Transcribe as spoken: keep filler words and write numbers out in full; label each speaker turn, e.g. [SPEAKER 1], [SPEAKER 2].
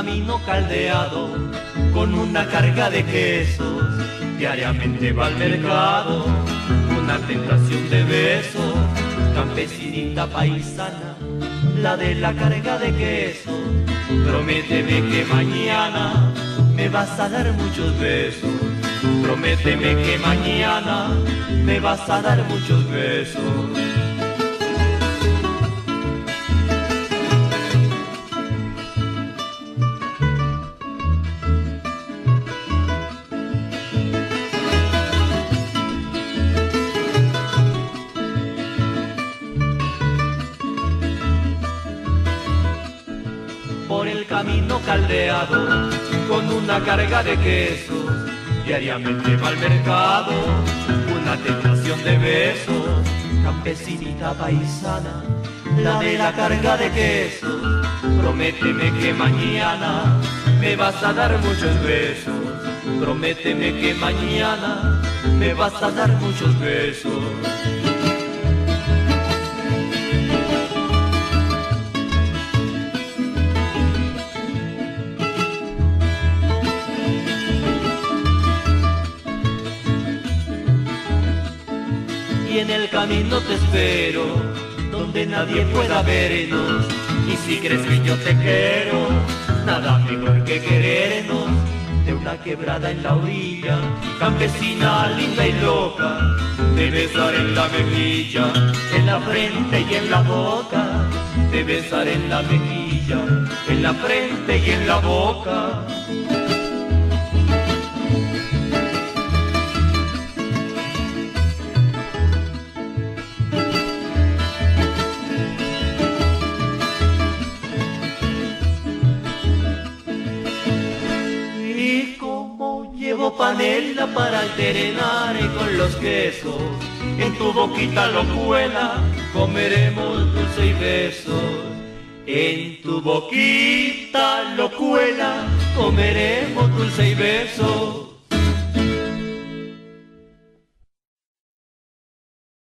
[SPEAKER 1] camino caldeado, con una carga de quesos, diariamente va al mercado, una tentación de besos, campesinita paisana, la de la carga de quesos, prométeme que mañana me vas a dar muchos besos, prométeme que mañana me vas a dar muchos besos. Por el camino caldeado, con una carga de quesos, diariamente va al mercado, una tentación de besos, campesinita paisana, la de la carga de quesos, prométeme que mañana me vas a dar muchos besos, prométeme que mañana me vas a dar muchos besos. Y en el camino te espero, donde nadie pueda vernos. Y si crees que yo te quiero, nada mejor que querernos. De una quebrada en la orilla, campesina linda y loca, te besaré en la mejilla, en la frente y en la boca. Te besaré en la mejilla, en la frente y en la boca. Y como llevo panela para alternar con los quesos, en tu boquita locuela comeremos dulce y besos. En tu boquita locuela comeremos dulce y besos.